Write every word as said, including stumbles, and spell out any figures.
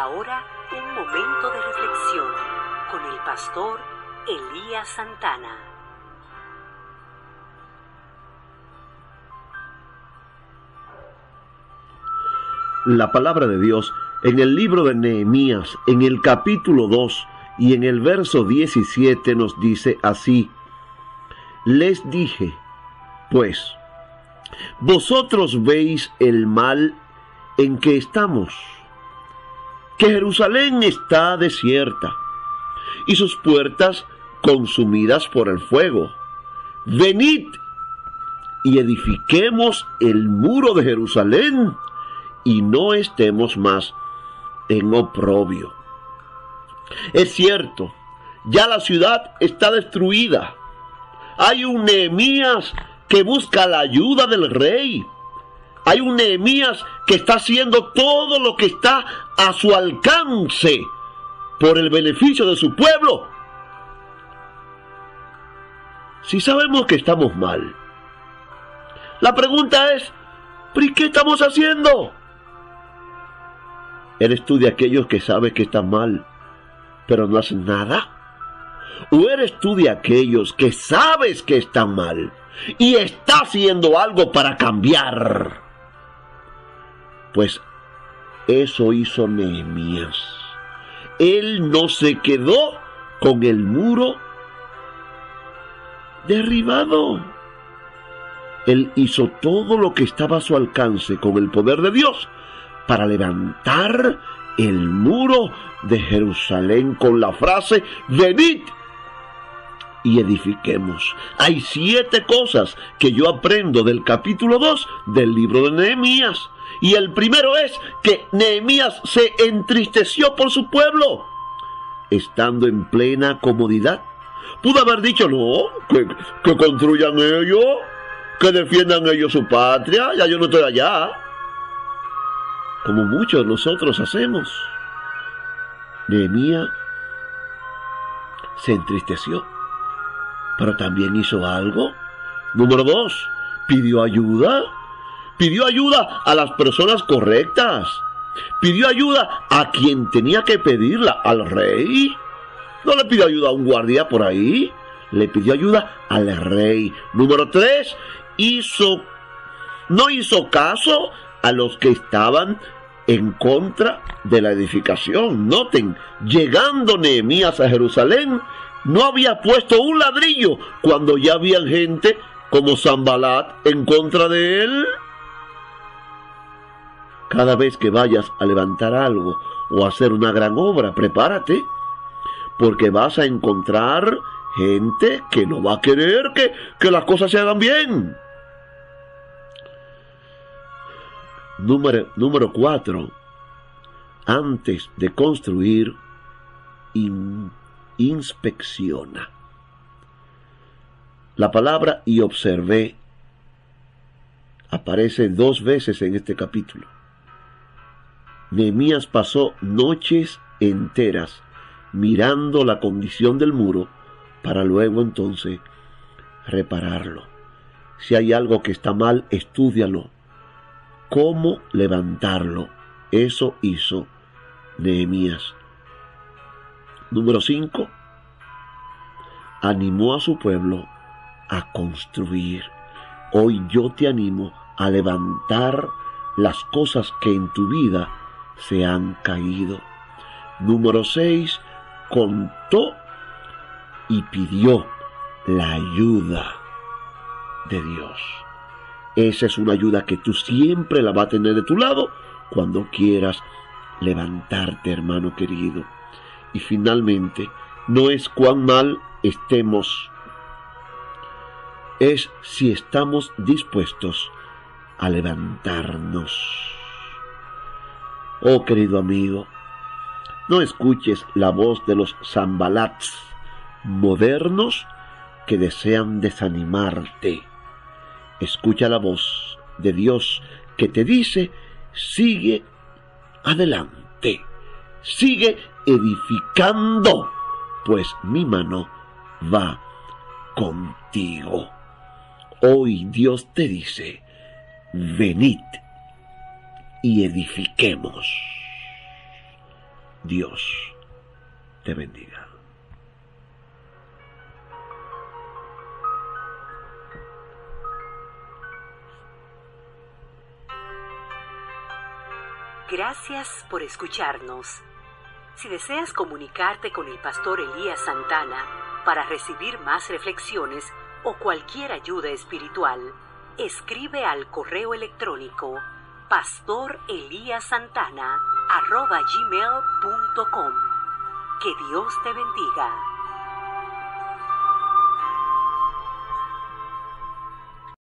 ahora un momento de reflexión con el pastor Elías Santana. La palabra de Dios en el libro de Nehemías, en el capítulo dos y en el verso diecisiete nos dice así: les dije, pues, vosotros veis el mal en que estamos, que Jerusalén está desierta y sus puertas consumidas por el fuego. Venid y edifiquemos el muro de Jerusalén y no estemos más en oprobio. Es cierto, ya la ciudad está destruida. Hay un Nehemías que busca la ayuda del rey. Hay un Nehemías que está haciendo todo lo que está a su alcance por el beneficio de su pueblo. Si sabemos que estamos mal, la pregunta es, ¿pero y qué estamos haciendo? ¿Eres tú de aquellos que sabes que están mal, pero no hacen nada? ¿O eres tú de aquellos que sabes que están mal y está haciendo algo para cambiar? Pues eso hizo Nehemías. Él no se quedó con el muro derribado. Él hizo todo lo que estaba a su alcance con el poder de Dios para levantar el muro de Jerusalén con la frase: venid y edifiquemos. Hay siete cosas que yo aprendo del capítulo dos del libro de Nehemías. Y el primero es que Nehemías se entristeció por su pueblo, estando en plena comodidad. Pudo haber dicho, no, que, que construyan ellos, que defiendan ellos su patria, ya yo no estoy allá, como muchos de nosotros hacemos. Nehemías se entristeció, pero también hizo algo. Número dos, pidió ayuda. Pidió ayuda a las personas correctas. Pidió ayuda a quien tenía que pedirla, al rey. No le pidió ayuda a un guardia por ahí. Le pidió ayuda al rey. Número tres, hizo, no hizo caso a los que estaban en contra de la edificación. Noten, llegando Nehemías a Jerusalén, no había puesto un ladrillo cuando ya había gente como Sanbalat en contra de él. Cada vez que vayas a levantar algo o a hacer una gran obra, prepárate, porque vas a encontrar gente que no va a querer que, que las cosas se hagan bien. Número, número cuatro. Antes de construir, in, inspecciona. La palabra "y observé" aparece dos veces en este capítulo. Nehemías pasó noches enteras mirando la condición del muro para luego entonces repararlo. Si hay algo que está mal, estúdialo. ¿Cómo levantarlo? Eso hizo Nehemías. Número cinco. Animó a su pueblo a construir. Hoy yo te animo a levantar las cosas que en tu vida se han caído. Número seis. Contó y pidió la ayuda de Dios. Esa es una ayuda que tú siempre la vas a tener de tu lado cuando quieras levantarte, hermano querido. Y finalmente, no es cuán mal estemos, es si estamos dispuestos a levantarnos. Oh, querido amigo, no escuches la voz de los Sanbalats modernos que desean desanimarte. Escucha la voz de Dios que te dice: sigue adelante, sigue edificando, pues mi mano va contigo. Hoy Dios te dice: venid y edifiquemos. Dios te bendiga. Gracias por escucharnos. Si deseas comunicarte con el pastor Elías Santana para recibir más reflexiones o cualquier ayuda espiritual, escribe al correo electrónico pastoreliasantana arroba gmail punto com. Que Dios te bendiga.